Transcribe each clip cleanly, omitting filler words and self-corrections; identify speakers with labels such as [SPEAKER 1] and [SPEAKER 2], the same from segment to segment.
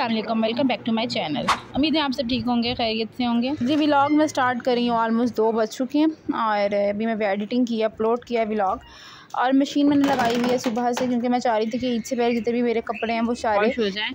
[SPEAKER 1] अस्सलाम वालेकुम, welcome back to my channel. उम्मीद है आप सब ठीक होंगे, खैरियत से होंगे। जी व्लॉग मैं स्टार्ट कर रही हूँ। ऑलमोस्ट 2 बज चुके हैं और अभी मैं एडिटिंग किया, अपलोड किया व्लॉग। और मशीन मैंने लगाई हुई है सुबह से, क्योंकि मैं चाह रही थी कि ईद से पहले जितने भी मेरे कपड़े हैं वो सारे वॉश हो जाएँ।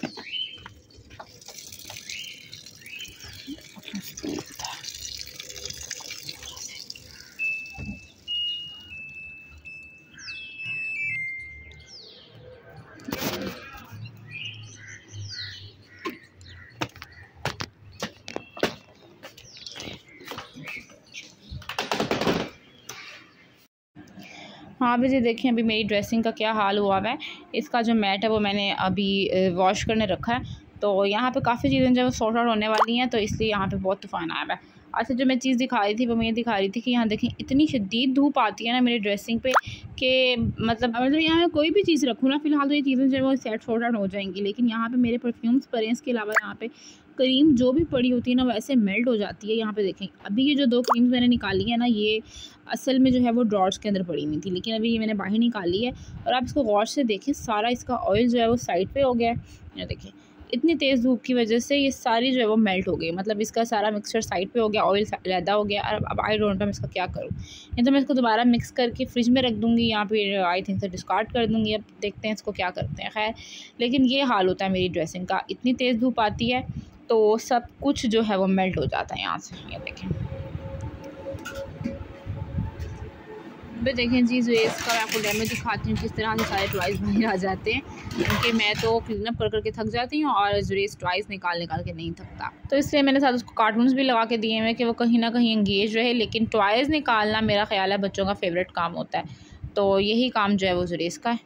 [SPEAKER 1] हाँ अभी जी देखें, अभी मेरी ड्रेसिंग का क्या हाल हुआ है। इसका जो मैट है वो मैंने अभी वॉश करने रखा है, तो यहाँ पे काफ़ी चीज़ें जो सॉर्ट आउट होने वाली हैं, तो इसलिए यहाँ पे बहुत तूफ़ान आया है। अच्छा, जो मैं चीज़ दिखा रही थी वो मैं ये दिखा रही थी कि यहाँ देखें इतनी शदीद धूप आती है ना मेरी ड्रेसिंग पे कि मतलब यहाँ मैं कोई भी चीज़ रखूँ ना, फ़िलहाल तो ये चीज़ें जो है वो सेट सॉर्ट आउट हो जाएंगी, लेकिन यहाँ पे मेरे परफ्यूम्स पड़े हैं। इसके अलावा यहाँ पे क्रीम जो भी पड़ी होती है ना वैसे मेल्ट हो जाती है। यहाँ पे देखें अभी ये जो 2 क्रीम्स मैंने निकाली है ना, ये असल में जो है वो ड्रॉर्स के अंदर पड़ी हुई थी, लेकिन अभी ये मैंने बाहर निकाली है। और आप इसको गौर से देखें, सारा इसका ऑयल जो है वो साइड पे हो गया है। ये देखें इतनी तेज़ धूप की वजह से ये सारी जो है वो मेल्ट हो गई, मतलब इसका सारा मिक्सचर साइड पे हो गया, ऑयल अलहदा हो गया। और अब आई डोंट नो मैं इसका क्या करूँ। या तो मैं इसको दोबारा मिक्स करके फ्रिज में रख दूँगी, या फिर आई थिंक से डिस्कार्ड कर दूँगी। अब देखते हैं इसको क्या करते हैं। खैर, लेकिन ये हाल होता है मेरी ड्रेसिंग का, इतनी तेज़ धूप आती है तो सब कुछ जो है वो मेल्ट हो जाता है यहाँ से। ये देखें, फिर देखें जी जुरेस का मैं आपको डेमो दिखाती हूँ किस तरह से सारे टॉयज़ बाहर आ जाते हैं, क्योंकि मैं तो क्लीन अप कर करके थक जाती हूँ और जुरेस टॉयज़ निकाल के नहीं थकता। तो इसलिए मैंने साथ उसको कार्टून्स भी लगा के दिए हैं कि वो कहीं ना कहीं एंगेज रहे। लेकिन टॉयज़ निकालना मेरा ख्याल है बच्चों का फेवरेट काम होता है, तो यही काम जो है वो जुरेस का है।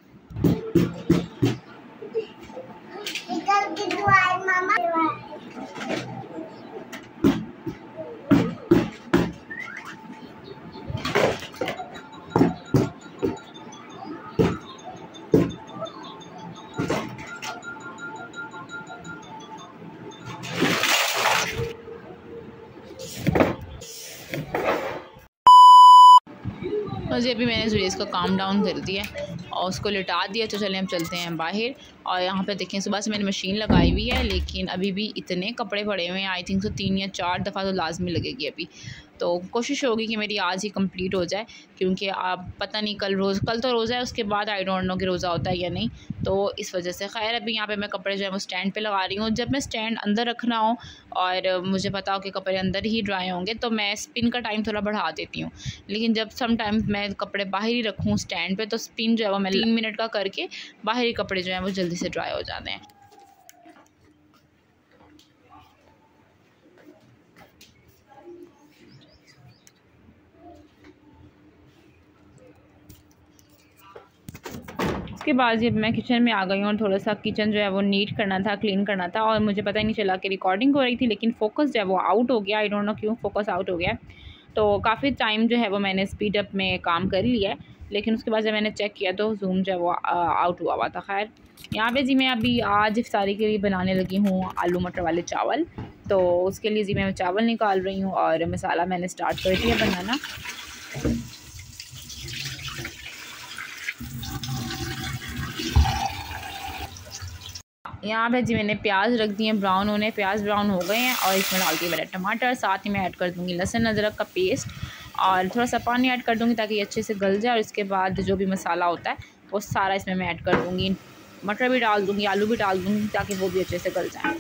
[SPEAKER 1] जी अभी मैंने जुरेस का काम डाउन कर दिया और उसको लिटा दिया, तो चलें हम चलते हैं बाहर। और यहाँ पे देखें सुबह से मैंने मशीन लगाई हुई है, लेकिन अभी भी इतने कपड़े पड़े हुए हैं। आई थिंक तो 3 या 4 दफ़ा तो लाजमी लगेगी अभी। तो कोशिश होगी कि मेरी आज ही कंप्लीट हो जाए, क्योंकि आप पता नहीं कल तो रोज़ा है, उसके बाद आई डोंट नो कि रोज़ा होता है या नहीं, तो इस वजह से। खैर अभी यहाँ पे मैं कपड़े जो है वो स्टैंड पे लगा रही हूँ। जब मैं स्टैंड अंदर रखना हो और मुझे पता हो कि कपड़े अंदर ही ड्राई होंगे, तो मैं स्पिन का टाइम थोड़ा बढ़ा देती हूँ। लेकिन जब सम टाइम मैं कपड़े बाहर ही रखूँ स्टैंड पे, तो स्पिन जो है वो मैं 3 मिनट का करके बाहरी कपड़े जो हैं वो जल्दी से ड्राई हो जाते हैं। उसके बाद जब मैं किचन में आ गई हूँ और थोड़ा सा किचन जो है वो नीट करना था, क्लीन करना था, और मुझे पता ही नहीं चला कि रिकॉर्डिंग हो रही थी, लेकिन फोकस जो है वो आउट हो गया। आई डोंट नो क्यों फोकस आउट हो गया। तो काफ़ी टाइम जो है वो मैंने स्पीड अप में काम कर लिया है, लेकिन उसके बाद जब मैंने चेक किया तो जूम जो है वो आउट हुआ था। खैर यहाँ पे जी मैं अभी आज इफ्तारी के लिए बनाने लगी हूँ आलू मटर वाले चावल। तो उसके लिए जी मैं चावल निकाल रही हूँ और मसाला मैंने स्टार्ट कर दिया बनाना। यहाँ पे जी मैंने प्याज रख दिए ब्राउन होने। प्याज ब्राउन हो गए हैं और इसमें डाल दिए मैंने टमाटर, साथ ही मैं ऐड कर दूँगी लहसुन अदरक का पेस्ट और थोड़ा सा पानी ऐड कर दूँगी ताकि ये अच्छे से गल जाए। और इसके बाद जो भी मसाला होता है वो सारा इसमें मैं ऐड कर दूँगी। मटर भी डाल दूँगी, आलू भी डाल दूँगी ताकि वो भी अच्छे से गल जाए।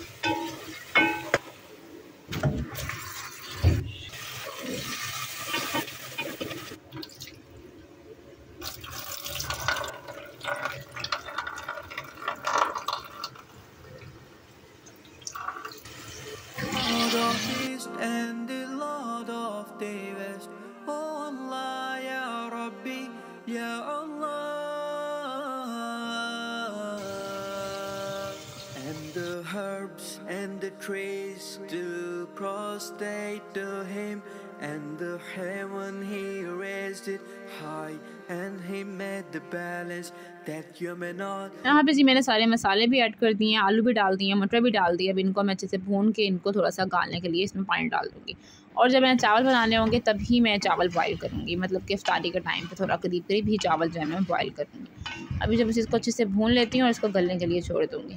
[SPEAKER 2] And the herbs and the trees do prostrate to him, and the heaven he raised it high, and he made the balance that you may not.
[SPEAKER 1] यहाँ पे जी मैंने सारे मसाले भी ऐड कर दिए हैं, आलू भी डाल दिए हैं, मटर भी डाल दिए। अब इनको मैं अच्छे से भून के इनको थोड़ा सा गालने के लिए इसमें पानी डाल दूँगी। और जब मैंने चावल बनाने होंगे तभी मैं चावल बॉयल करूँगी, मतलब कि इफ्तारी के टाइम पे थोड़ा करीब करीब ही चावल जो है मैं बॉयल करूँगी। अभी जब इसको अच्छे से भून लेती हूँ और इसको गलने के लिए छोड़ दूँगी।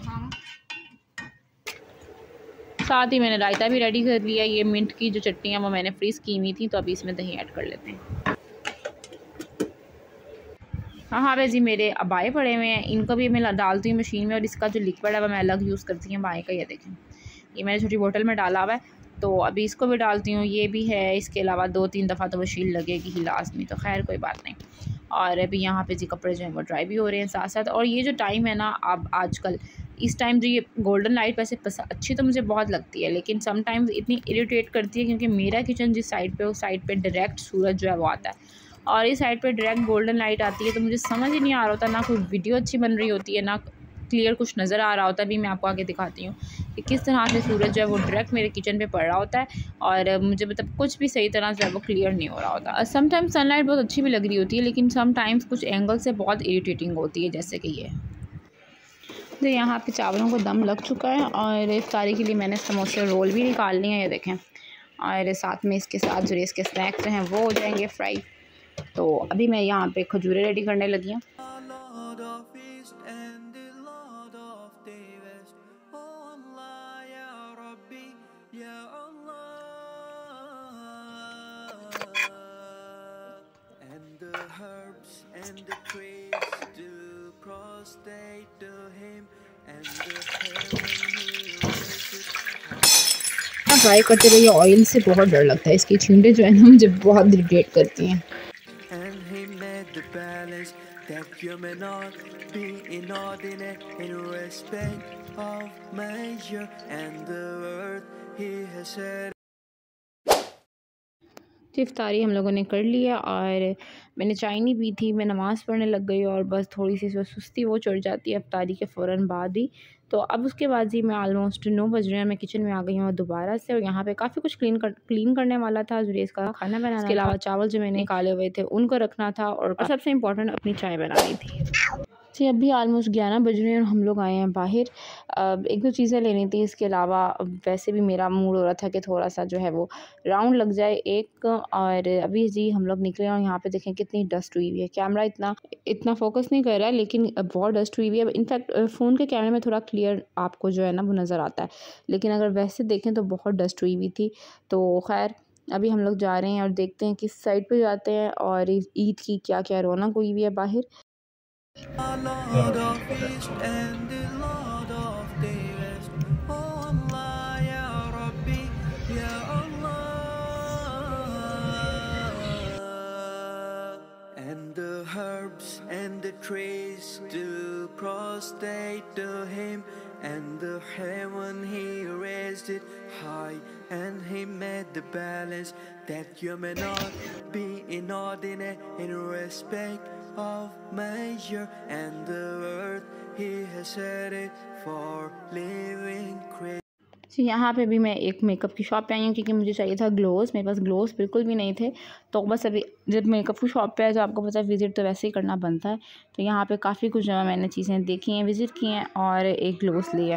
[SPEAKER 1] साथ ही मैंने रायता भी रेडी कर लिया। ये मिंट की जो चटनी है वो मैंने फ्रीज़ की हुई थी, तो अभी इसमें दही ऐड कर लेते हैं। हाँ पे जी मेरे अबाए पड़े हुए हैं, इनको भी मैं डालती हूँ मशीन में, और इसका जो लिक्विड है वो मैं अलग यूज़ करती हूँ अबाए का। ये देखें, ये मैंने छोटी बोतल में डाला हुआ है, तो अभी इसको भी डालती हूँ। ये भी है, इसके अलावा 2-3 दफ़ा तो मशीन लगेगी ही लाजमी, तो खैर कोई बात नहीं। और अभी यहाँ पे जी कपड़े जो हैं वो ड्राई भी हो रहे हैं साथ साथ। और ये जो टाइम है ना, अब आजकल इस टाइम जो ये गोल्डन लाइट वैसे अच्छी तो मुझे बहुत लगती है, लेकिन समटाइम्स इतनी इरिटेट करती है, क्योंकि मेरा किचन जिस साइड पे, उस साइड पे डायरेक्ट सूरज जो है वो आता है, और इस साइड पे डायरेक्ट गोल्डन लाइट आती है। तो मुझे समझ ही नहीं आ रहा होता, ना कोई वीडियो अच्छी बन रही होती है, ना क्लियर कुछ नज़र आ रहा होता है। अभी मैं आपको आगे दिखाती हूँ कि किस तरह से सूरज जो है वो डायरेक्ट मेरे किचन पे पड़ रहा होता है, और मुझे मतलब कुछ भी सही तरह से वो क्लियर नहीं हो रहा होता। समटाइम्स सनलाइट बहुत अच्छी भी लग रही होती है, लेकिन समटाइम्स कुछ एंगल से बहुत इरिटेटिंग होती है, जैसे कि ये। तो यहाँ पे चावलों को दम लग चुका है, और इफ्तारी के लिए मैंने समोसे रोल भी निकाल लिए हैं, ये देखें। और साथ में इसके साथ जो इसके स्नैक्स हैं वो हो जाएंगे फ्राई। तो अभी मैं यहाँ पे खजूरें रेडी करने लगी हूँ। फ्राई करते हुए ऑयल से बहुत डर लगता है, इसकी छींटे जो है ना मुझे बहुत इरिटेट करती हैं।
[SPEAKER 2] That you may not be inordinate in respect of measure, and the word he has said.
[SPEAKER 1] इफ्तारी हम लोगों ने कर लिया, और मैंने चाय नहीं पी थी, मैं नमाज़ पढ़ने लग गई, और बस थोड़ी सी सुस्ती वो चढ़ जाती है इफ्तारी के फ़ौरन बाद ही। तो अब उसके बाद ही मैं ऑलमोस्ट 9 बज रहे हैं, मैं किचन में आ गई हूँ दोबारा से, और यहाँ पे काफ़ी कुछ क्लीन करने वाला था। जुरेस का खाना बनाना, इसके अलावा चावल जो मैंने निकाले हुए थे उनको रखना था, और सबसे इम्पोर्टेंट अपनी चाय बनानी थी। जी अभी ऑलमोस्ट 11 बज रहे हैं और हम लोग आए हैं बाहर। एक दो चीज़ें लेनी थी, इसके अलावा वैसे भी मेरा मूड हो रहा था कि थोड़ा सा जो है वो राउंड लग जाए एक। और अभी जी हम लोग निकले, और यहाँ पे देखें कितनी डस्ट हुई हुई है। कैमरा इतना फोकस नहीं कर रहा है, लेकिन बहुत डस्ट हुई हुई है। इनफैक्ट फ़ोन के कैमरे में थोड़ा क्लियर आपको जो है ना वो नज़र आता है, लेकिन अगर वैसे देखें तो बहुत डस्ट हुई हुई थी। तो खैर अभी हम लोग जा रहे हैं और देखते हैं किस साइड पे जाते हैं, और ईद की क्या क्या रौनक हुई हुई है बाहर।
[SPEAKER 2] Lord of East and the Lord of the West, oh Allah ya Rabbi ya Allah, and the herbs and the trees do prostrate to him, and the heaven he raised it high, and he made the balance that you may not be inordinate in respect of measure, and the earth he has set it for living creatures.
[SPEAKER 1] तो यहाँ पे भी मैं एक makeup की shop पे आई हूँ, क्योंकि मुझे चाहिए था ग्लोव्स। मेरे पास ग्लोव्स बिल्कुल भी नहीं थे, तो बस अभी जब मेकअप की शॉप पे है तो आपको पता है विज़िट तो वैसे ही करना बनता है। तो यहाँ पे काफ़ी कुछ जो है मैंने चीज़ें देखी हैं, विज़िट की हैं, और एक ग्लोव्स लिया।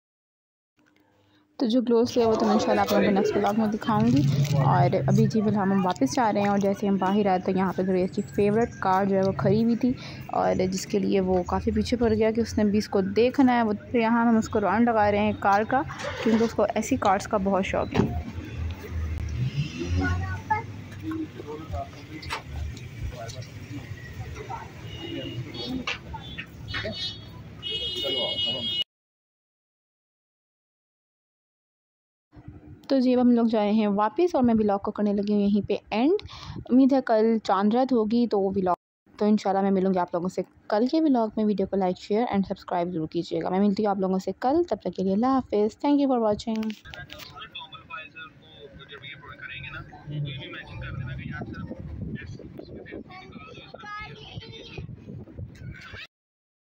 [SPEAKER 1] तो जो ग्लोव्स लिया वो तो मैं इंशाल्लाह आप लोगों को नेक्स्ट व्लॉग में दिखाऊंगी। और अभी जी फिलहाल हम वापस जा रहे हैं, और जैसे हम बाहर आए तो यहाँ पे जुरेस की फ़ेवरेट कार जो है वो खड़ी हुई थी, और जिसके लिए वो काफ़ी पीछे पड़ गया कि उसने भी इसको देखना है। वो यहाँ हम उसको राउंड लगा रहे हैं कार का, क्योंकि उसको ऐसी कार्स का बहुत शौक़ है। तो जी अब हम लोग जा रहे हैं वापस, और मैं व्लॉग को करने लगी हूँ यहीं पे एंड। उम्मीद है कल चांद रात होगी तो व्लॉग तो इंशाल्लाह मैं मिलूँगी आप लोगों से कल के व्लॉग में। वीडियो को लाइक शेयर एंड सब्सक्राइब जरूर कीजिएगा। मैं मिलती हूँ आप लोगों से कल, तब तक के लिए अल्लाह हाफिज़। Thank you for watching.